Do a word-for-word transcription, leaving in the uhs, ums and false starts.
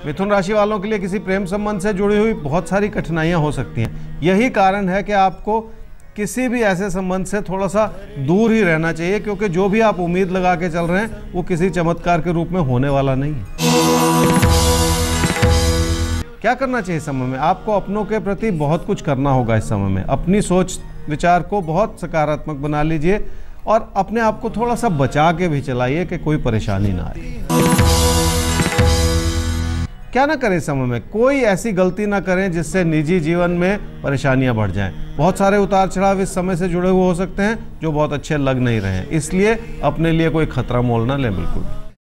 मिथुन राशि वालों के लिए किसी प्रेम संबंध से जुड़ी हुई बहुत सारी कठिनाइयां हो सकती हैं। यही कारण है कि आपको किसी भी ऐसे संबंध से थोड़ा सा दूर ही रहना चाहिए, क्योंकि जो भी आप उम्मीद लगा के चल रहे हैं वो किसी चमत्कार के रूप में होने वाला नहीं है। क्या करना चाहिए इस समय में? आपको अपनों के प्रति बहुत कुछ करना होगा इस समय में। अपनी सोच विचार को बहुत सकारात्मक बना लीजिए और अपने आप को थोड़ा सा बचा के भी चलाइए कि कोई परेशानी ना आए। क्या ना करें इस समय में? कोई ऐसी गलती ना करें जिससे निजी जीवन में परेशानियां बढ़ जाएं। बहुत सारे उतार चढ़ाव इस समय से जुड़े हुए हो सकते हैं जो बहुत अच्छे लग नहीं रहे हैं, इसलिए अपने लिए कोई खतरा मोल ना लें बिल्कुल।